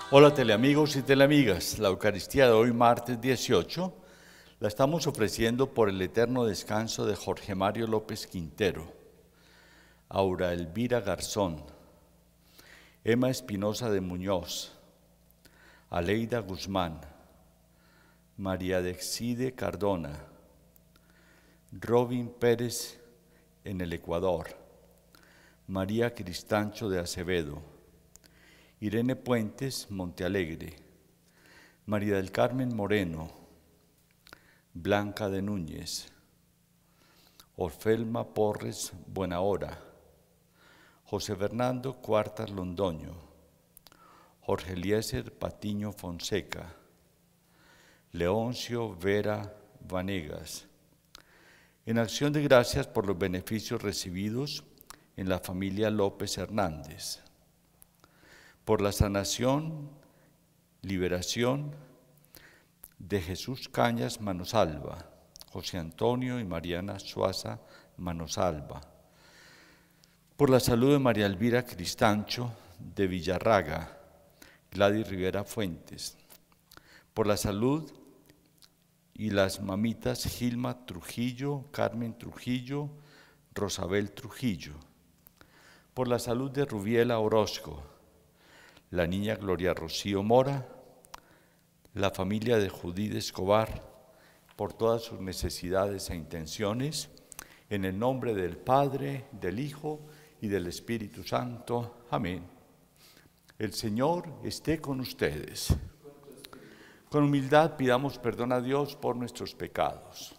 Hola teleamigos y teleamigas, la Eucaristía de hoy martes 18 la estamos ofreciendo por el eterno descanso de Jorge Mario López Quintero, Aura Elvira Garzón, Emma Espinosa de Muñoz, Aleida Guzmán, María Dexide Cardona, Robin Pérez en el Ecuador, María Cristancho de Acevedo, Irene Puentes Montealegre, María del Carmen Moreno, Blanca de Núñez, Orfelma Porres Buenahora, José Fernando Cuartas Londoño, Jorge Eliezer Patiño Fonseca, Leoncio Vera Vanegas. En acción de gracias por los beneficios recibidos en la familia López Hernández, por la sanación, liberación de Jesús Cañas Manosalva, José Antonio y Mariana Suaza Manosalva, por la salud de María Elvira Cristancho de Villarraga, Gladys Rivera Fuentes, por la salud y las mamitas Gilma Trujillo, Carmen Trujillo, Rosabel Trujillo, por la salud de Rubiela Orozco, la niña Gloria Rocío Mora, la familia de Judith Escobar, por todas sus necesidades e intenciones, en el nombre del Padre, del Hijo y del Espíritu Santo. Amén. El Señor esté con ustedes. Con humildad pidamos perdón a Dios por nuestros pecados.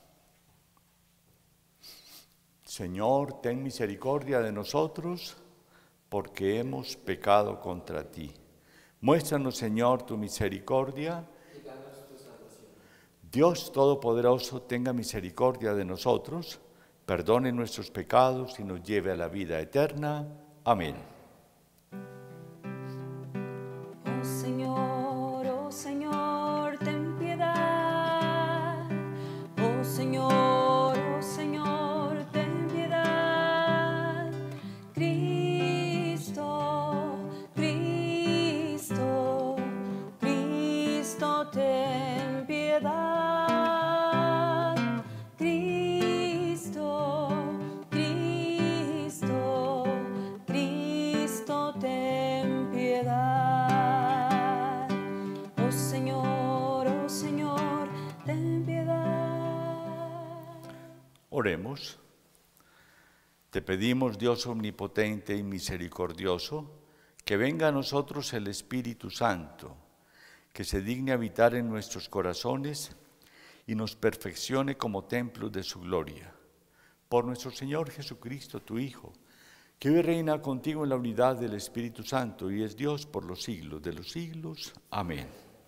Señor, ten misericordia de nosotros, porque hemos pecado contra ti. Muéstranos, Señor, tu misericordia. Dios Todopoderoso, tenga misericordia de nosotros, perdone nuestros pecados y nos lleve a la vida eterna. Amén. Oh Señor, ten piedad. Oh Señor, ten piedad. Cristo, Cristo, Cristo, ten piedad. Cristo, Cristo, Cristo, ten piedad. Oh Señor, ten piedad. Oremos. Te pedimos, Dios omnipotente y misericordioso, que venga a nosotros el Espíritu Santo, que se digne habitar en nuestros corazones y nos perfeccione como templos de su gloria. Por nuestro Señor Jesucristo, tu Hijo, que vive y reina contigo en la unidad del Espíritu Santo y es Dios por los siglos de los siglos. Amén.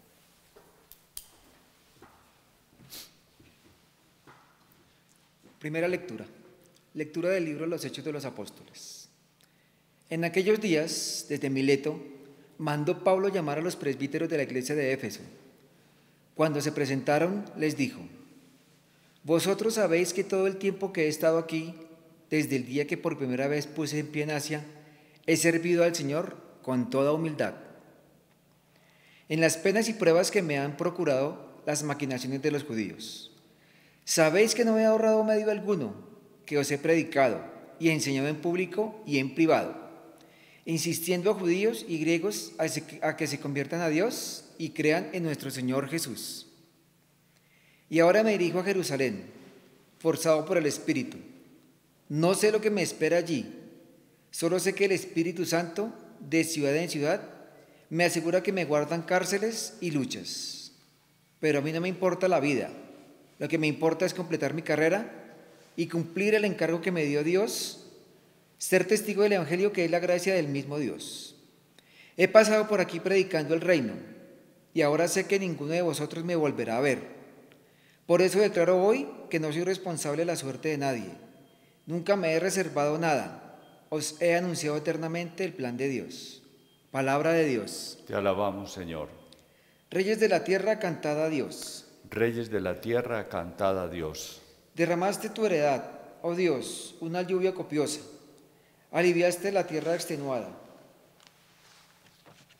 Primera lectura. Lectura del libro de los Hechos de los Apóstoles. En aquellos días, desde Mileto, mandó Pablo llamar a los presbíteros de la iglesia de Éfeso. Cuando se presentaron, les dijo: vosotros sabéis que todo el tiempo que he estado aquí, desde el día que por primera vez puse en pie en Asia, he servido al Señor con toda humildad. En las penas y pruebas que me han procurado las maquinaciones de los judíos. Sabéis que no he ahorrado medio alguno, que os he predicado y enseñado en público y en privado, insistiendo a judíos y griegos a que se conviertan a Dios y crean en nuestro Señor Jesús. Y ahora me dirijo a Jerusalén, forzado por el Espíritu. No sé lo que me espera allí, solo sé que el Espíritu Santo, de ciudad en ciudad, me asegura que me guardan cárceles y luchas. Pero a mí no me importa la vida, lo que me importa es completar mi carrera y cumplir el encargo que me dio Dios, ser testigo del Evangelio, que es la gracia del mismo Dios. He pasado por aquí predicando el reino, y ahora sé que ninguno de vosotros me volverá a ver. Por eso declaro hoy que no soy responsable de la suerte de nadie. Nunca me he reservado nada. Os he anunciado eternamente el plan de Dios. Palabra de Dios. Te alabamos, Señor. Reyes de la tierra, cantad a Dios. Reyes de la tierra, cantad a Dios. Derramaste tu heredad, oh Dios, una lluvia copiosa. Aliviaste la tierra extenuada.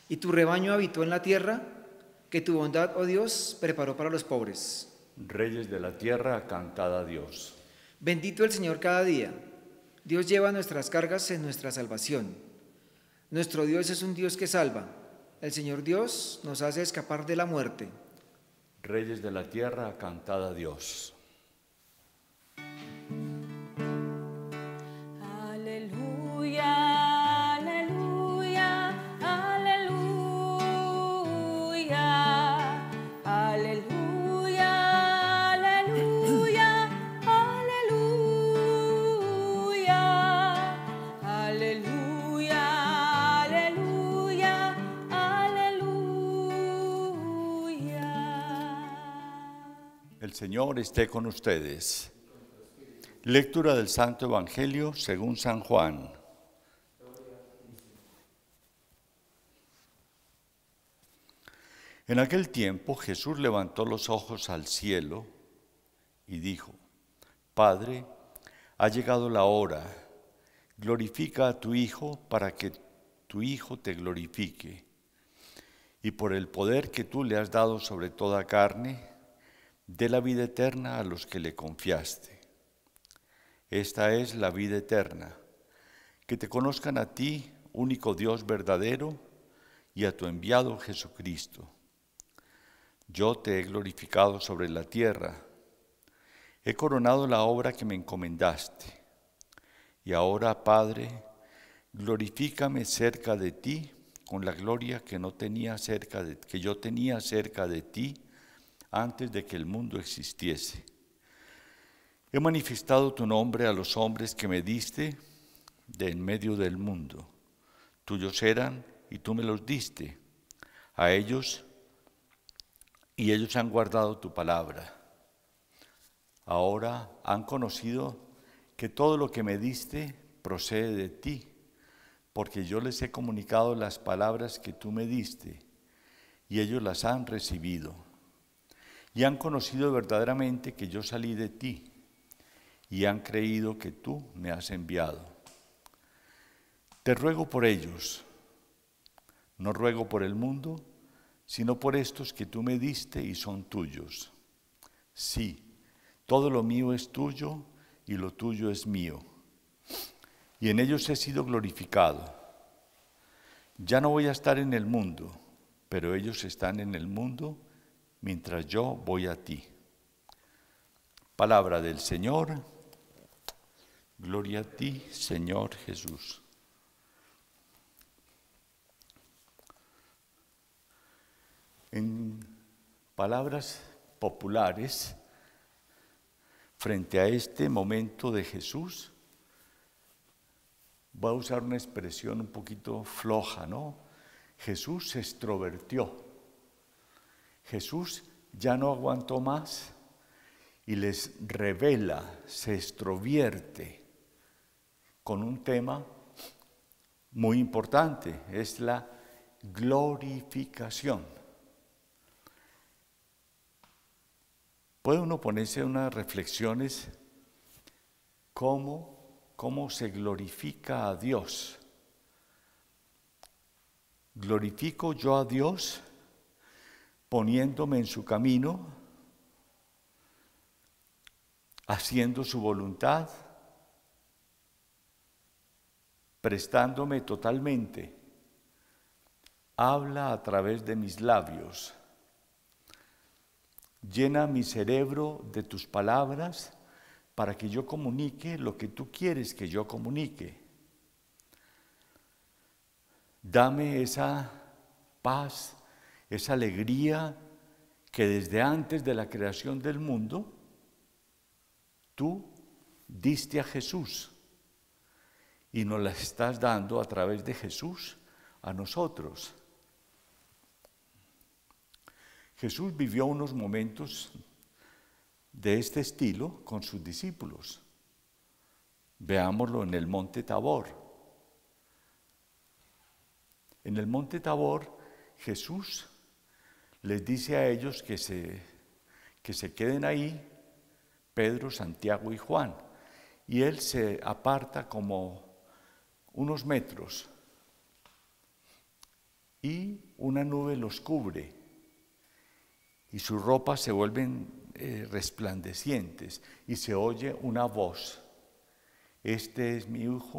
y tu rebaño habitó en la tierra que tu bondad, oh Dios, preparó para los pobres. Reyes de la tierra, cantad a Dios. Bendito el Señor cada día. Dios lleva nuestras cargas en nuestra salvación. Nuestro Dios es un Dios que salva. El Señor Dios nos hace escapar de la muerte. Reyes de la tierra, cantad a Dios. Aleluya, aleluya, aleluya, aleluya, aleluya, aleluya, aleluya, aleluya, aleluya. El Señor esté con ustedes. Lectura del Santo Evangelio según San Juan. En aquel tiempo Jesús levantó los ojos al cielo y dijo: Padre, ha llegado la hora, glorifica a tu Hijo para que tu Hijo te glorifique. Y por el poder que tú le has dado sobre toda carne, dé la vida eterna a los que le confiaste. Esta es la vida eterna, que te conozcan a ti, único Dios verdadero, y a tu enviado Jesucristo. Yo te he glorificado sobre la tierra, he coronado la obra que me encomendaste. Y ahora, Padre, glorifícame cerca de ti con la gloria que yo tenía cerca de ti antes de que el mundo existiese. He manifestado tu nombre a los hombres que me diste de en medio del mundo. Tuyos eran y tú me los diste a ellos, y ellos han guardado tu palabra. Ahora han conocido que todo lo que me diste procede de ti, porque yo les he comunicado las palabras que tú me diste, y ellos las han recibido. Y han conocido verdaderamente que yo salí de ti, y han creído que tú me has enviado. Te ruego por ellos, no ruego por el mundo, sino por estos que tú me diste y son tuyos. Sí, todo lo mío es tuyo y lo tuyo es mío, y en ellos he sido glorificado. Ya no voy a estar en el mundo, pero ellos están en el mundo mientras yo voy a ti. Palabra del Señor. Gloria a ti, Señor Jesús. En palabras populares, frente a este momento de Jesús, voy a usar una expresión un poquito floja, ¿no? Jesús se extrovertió. Jesús ya no aguantó más y les revela, se extrovierte con un tema muy importante, es la glorificación. Puede uno ponerse unas reflexiones cómo se glorifica a Dios. ¿Glorifico yo a Dios poniéndome en su camino, haciendo su voluntad, prestándome totalmente? Habla a través de mis labios. Llena mi cerebro de tus palabras para que yo comunique lo que tú quieres que yo comunique. Dame esa paz, esa alegría que desde antes de la creación del mundo tú diste a Jesús y nos la estás dando a través de Jesús a nosotros. Jesús vivió unos momentos de este estilo con sus discípulos. Veámoslo en el monte Tabor. En el monte Tabor, Jesús les dice a ellos que se queden ahí, Pedro, Santiago y Juan. Y él se aparta como unos metros y una nube los cubre y sus ropas se vuelven resplandecientes y se oye una voz: este es mi Hijo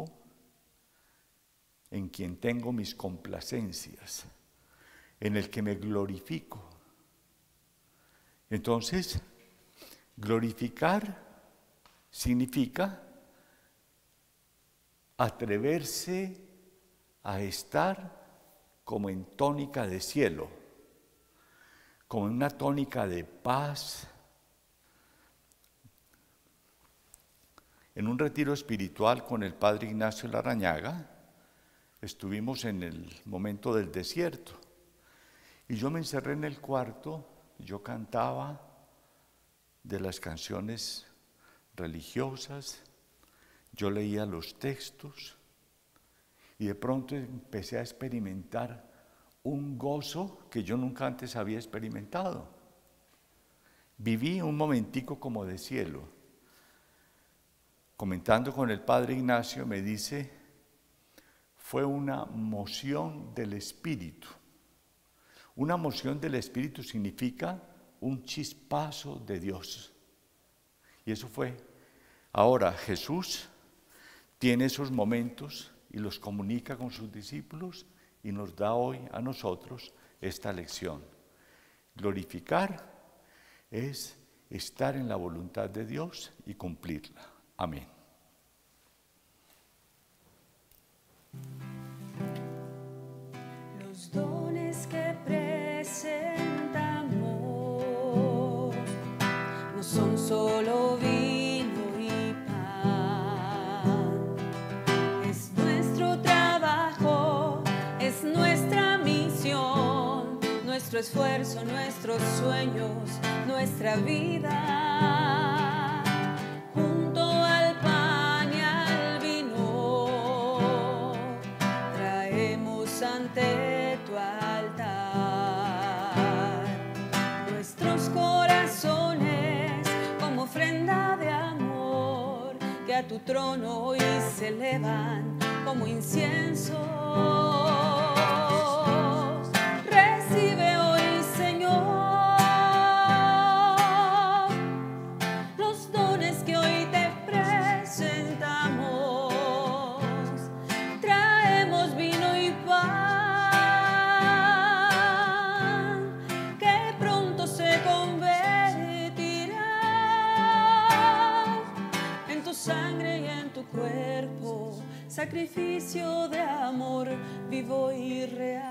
en quien tengo mis complacencias, en el que me glorifico. Entonces, glorificar significa atreverse a estar como en tónica de cielo, como en una tónica de paz. En un retiro espiritual con el padre Ignacio Larrañaga, estuvimos en el momento del desierto y yo me encerré en el cuarto, yo cantaba de las canciones religiosas, yo leía los textos y de pronto empecé a experimentar un gozo que yo nunca antes había experimentado. Viví un momentico como de cielo. Comentando con el padre Ignacio me dice: fue una moción del Espíritu. Una moción del Espíritu significa un chispazo de Dios. Y eso fue. Ahora Jesús tiene esos momentos y los comunica con sus discípulos y nos da hoy a nosotros esta lección. Glorificar es estar en la voluntad de Dios y cumplirla. Amén. Los dones que presentamos no son solo vino y pan. Es nuestro trabajo, es nuestra misión, nuestro esfuerzo, nuestros sueños, nuestra vida. Junto al pan y al vino, traemos ante tu altar nuestros corazones como ofrenda de amor que a tu trono hoy se elevan como incienso. Recibe hoy, Señor, los dones que hoy te presentamos. Traemos vino y pan que pronto se convertirá en tu sangre y en tu cuerpo, sacrificio de amor vivo y real.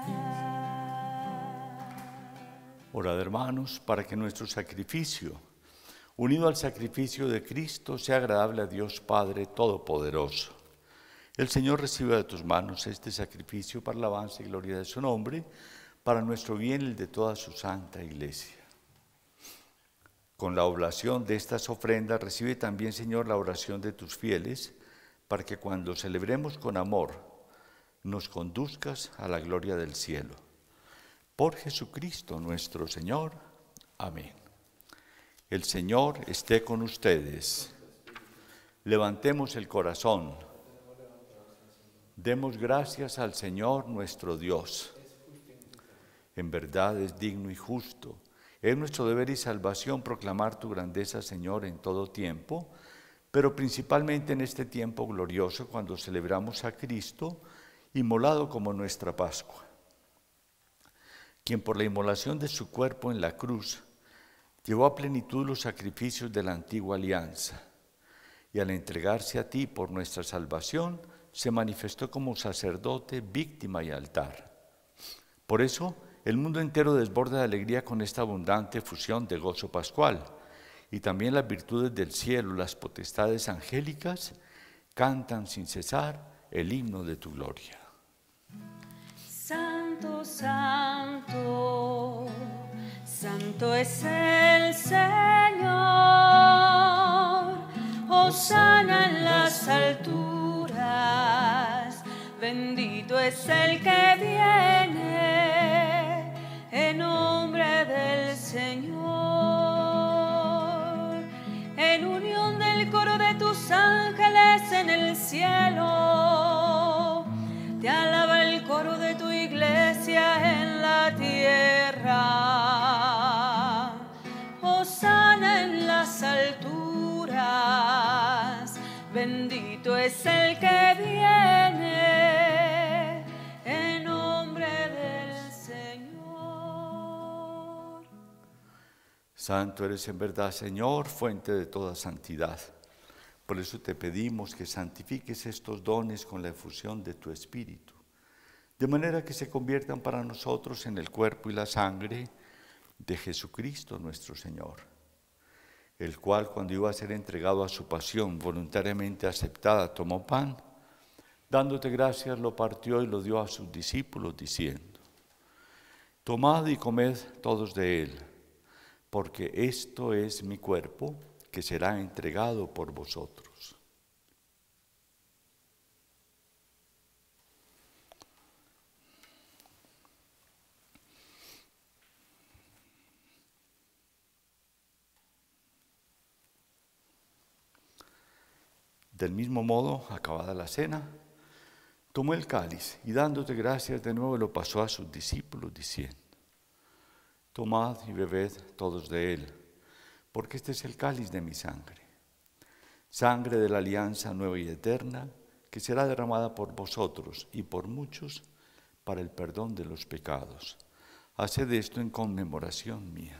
Orad, hermanos, para que nuestro sacrificio, unido al sacrificio de Cristo, sea agradable a Dios Padre Todopoderoso. El Señor reciba de tus manos este sacrificio para alabanza y gloria de su nombre, para nuestro bien y el de toda su santa Iglesia. Con la oblación de estas ofrendas, recibe también, Señor, la oración de tus fieles, para que cuando celebremos con amor, nos conduzcas a la gloria del cielo. Por Jesucristo nuestro Señor. Amén. El Señor esté con ustedes. Levantemos el corazón. Demos gracias al Señor nuestro Dios. En verdad es digno y justo. Es nuestro deber y salvación proclamar tu grandeza, Señor, en todo tiempo, pero principalmente en este tiempo glorioso cuando celebramos a Cristo, inmolado como nuestra Pascua, quien por la inmolación de su cuerpo en la cruz llevó a plenitud los sacrificios de la antigua alianza, y al entregarse a ti por nuestra salvación, se manifestó como sacerdote, víctima y altar. Por eso, el mundo entero desborda de alegría con esta abundante fusión de gozo pascual, y también las virtudes del cielo, las potestades angélicas, cantan sin cesar el himno de tu gloria. Santo, santo, santo es el Señor. Hosana en las alturas, bendito es el que viene en nombre del Señor. En unión del coro de tus ángeles en el cielo, te alaba el coro de tu iglesia bendito es el que viene en nombre del Señor. Santo eres en verdad, Señor, fuente de toda santidad. Por eso te pedimos que santifiques estos dones con la efusión de tu Espíritu, de manera que se conviertan para nosotros en el cuerpo y la sangre de Jesucristo nuestro Señor, el cual, cuando iba a ser entregado a su pasión voluntariamente aceptada, tomó pan, dándote gracias, lo partió y lo dio a sus discípulos, diciendo: tomad y comed todos de él, porque esto es mi cuerpo, que será entregado por vosotros. Del mismo modo, acabada la cena, tomó el cáliz y dándote gracias de nuevo lo pasó a sus discípulos, diciendo: tomad y bebed todos de él, porque este es el cáliz de mi sangre, sangre de la alianza nueva y eterna, que será derramada por vosotros y por muchos para el perdón de los pecados. Haced esto en conmemoración mía.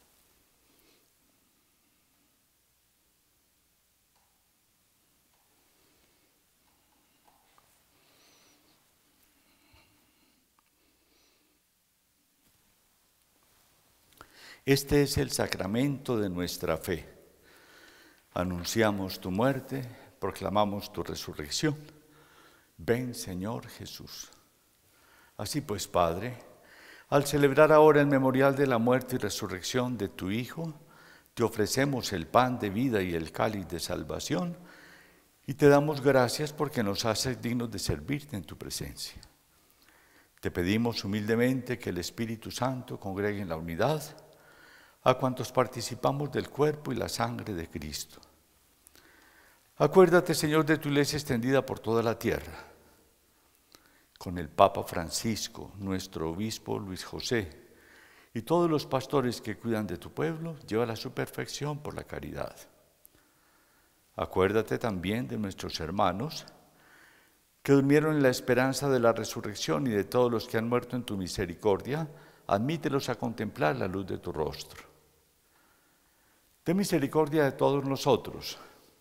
Este es el sacramento de nuestra fe. Anunciamos tu muerte, proclamamos tu resurrección. Ven, Señor Jesús. Así pues, Padre, al celebrar ahora el memorial de la muerte y resurrección de tu Hijo, te ofrecemos el pan de vida y el cáliz de salvación, y te damos gracias porque nos haces dignos de servirte en tu presencia. Te pedimos humildemente que el Espíritu Santo congregue en la unidad a cuantos participamos del cuerpo y la sangre de Cristo. Acuérdate, Señor, de tu iglesia extendida por toda la tierra, con el Papa Francisco, nuestro obispo Luis José, y todos los pastores que cuidan de tu pueblo, llévala a su perfección por la caridad. Acuérdate también de nuestros hermanos que durmieron en la esperanza de la resurrección y de todos los que han muerto en tu misericordia, admítelos a contemplar la luz de tu rostro. Ten misericordia de todos nosotros.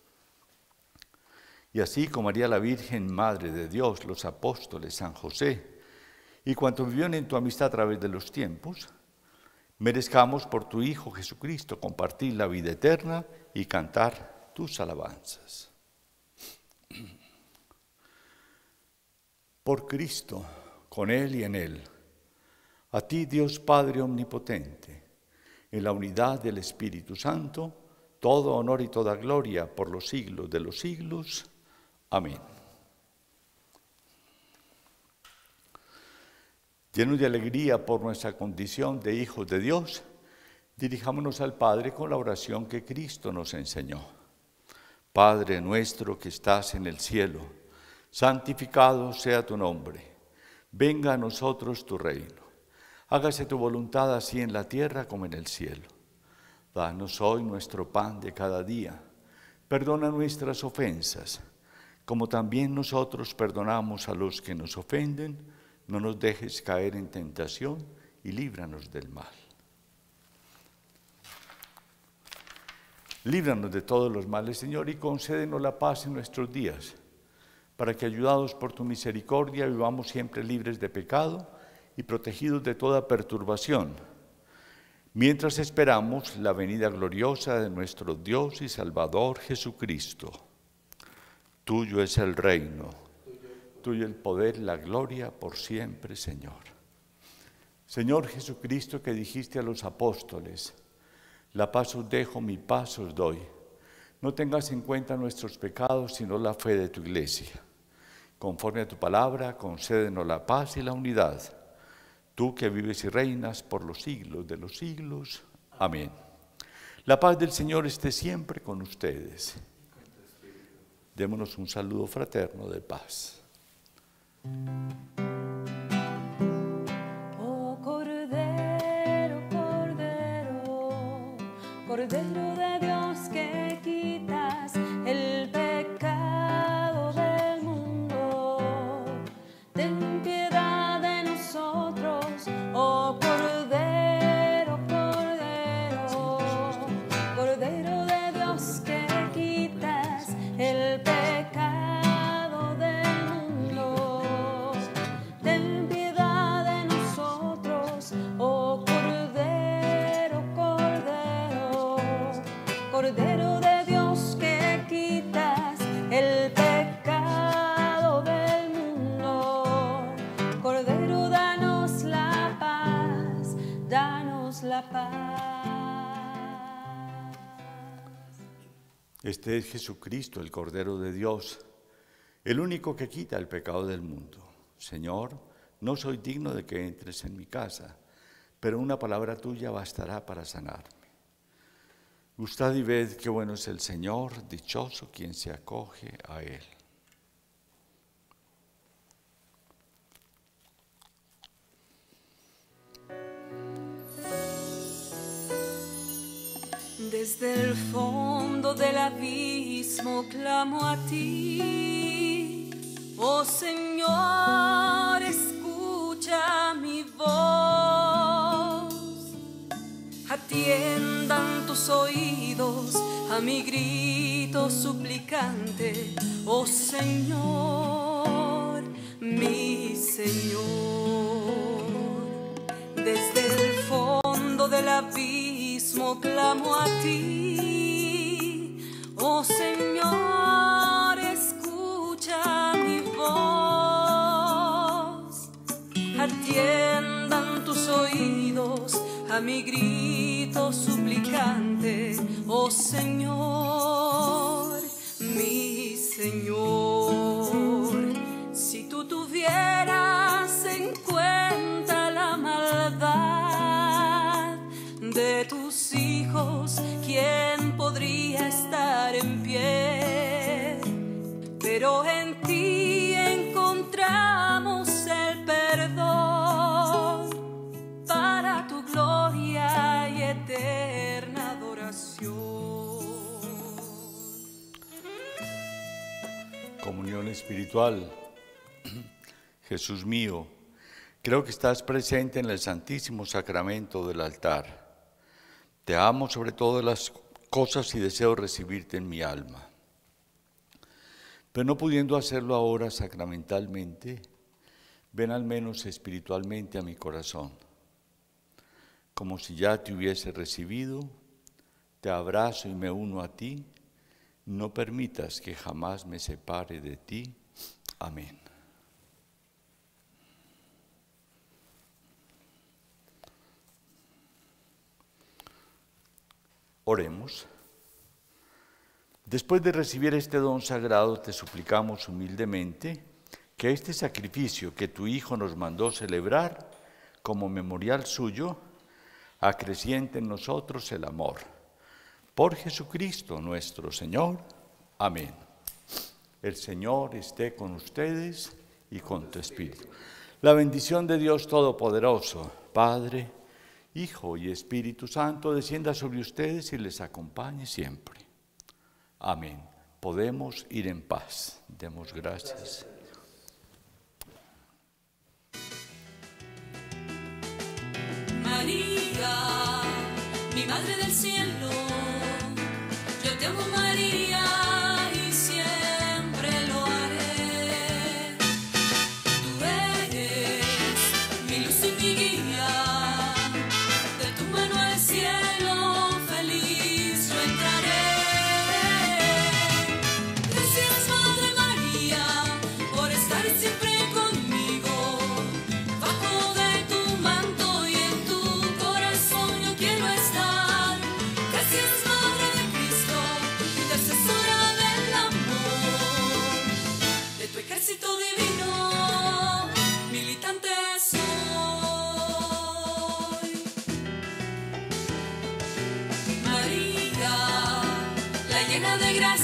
Y así como María la Virgen, Madre de Dios, los apóstoles, San José, y cuantos vivieron en tu amistad a través de los tiempos, merezcamos por tu Hijo Jesucristo compartir la vida eterna y cantar tus alabanzas. Por Cristo, con Él y en Él, a ti, Dios Padre omnipotente, en la unidad del Espíritu Santo, todo honor y toda gloria por los siglos de los siglos. Amén. Llenos de alegría por nuestra condición de hijos de Dios, dirijámonos al Padre con la oración que Cristo nos enseñó. Padre nuestro que estás en el cielo, santificado sea tu nombre. Venga a nosotros tu reino. Hágase tu voluntad así en la tierra como en el cielo. Danos hoy nuestro pan de cada día. Perdona nuestras ofensas, como también nosotros perdonamos a los que nos ofenden. No nos dejes caer en tentación y líbranos del mal. Líbranos de todos los males, Señor, y concédenos la paz en nuestros días, para que, ayudados por tu misericordia, vivamos siempre libres de pecado y protegidos de toda perturbación, mientras esperamos la venida gloriosa de nuestro Dios y Salvador Jesucristo. Tuyo es el reino, tuyo el poder, la gloria por siempre, Señor. Señor Jesucristo, que dijiste a los apóstoles: la paz os dejo, mi paz os doy. No tengas en cuenta nuestros pecados, sino la fe de tu iglesia. Conforme a tu palabra, concédenos la paz y la unidad. Tú que vives y reinas por los siglos de los siglos. Amén. La paz del Señor esté siempre con ustedes. Démonos un saludo fraterno de paz. Oh Cordero, Cordero, Cordero de Dios que quitas el pecado Este es Jesucristo, el Cordero de Dios, el único que quita el pecado del mundo. Señor, no soy digno de que entres en mi casa, pero una palabra tuya bastará para sanarme. Gustad y ved qué bueno es el Señor, dichoso quien se acoge a Él. Desde el fondo del abismo clamo a ti, oh Señor, escucha mi voz. Atiendan tus oídos a mi grito suplicante, oh Señor, mi Señor. Desde el fondo del abismo clamo a ti, oh Señor, escucha mi voz. Atiendan tus oídos a mi grito suplicante, oh Señor, mi Señor. Si tú tuvieras en cuenta la maldad de tus hijos, ¿quién podría estar en pie? Pero en ti encontramos el perdón para tu gloria y eterna adoración. Comunión espiritual. Jesús mío, creo que estás presente en el Santísimo Sacramento del altar. Te amo sobre todas las cosas y deseo recibirte en mi alma. Pero no pudiendo hacerlo ahora sacramentalmente, ven al menos espiritualmente a mi corazón. Como si ya te hubiese recibido, te abrazo y me uno a ti. No permitas que jamás me separe de ti. Amén. Oremos. Después de recibir este don sagrado, te suplicamos humildemente que este sacrificio que tu Hijo nos mandó celebrar como memorial suyo, acreciente en nosotros el amor. Por Jesucristo nuestro Señor. Amén. El Señor esté con ustedes y con tu espíritu. La bendición de Dios Todopoderoso, Padre, Hijo y Espíritu Santo, descienda sobre ustedes y les acompañe siempre. Amén. Podemos ir en paz. Demos gracias. María, mi Madre del Cielo, yo te amo, María, y siempre lo haré. Tú eres mi luz y mi guía, de tu mano al cielo feliz yo entraré. Gracias, Madre María, por estar siempre conmigo, bajo de tu manto y en tu corazón yo quiero estar. Gracias, Madre de Cristo, intercesora del amor, de tu ejército divino, militante soy. María, la llena de gracia,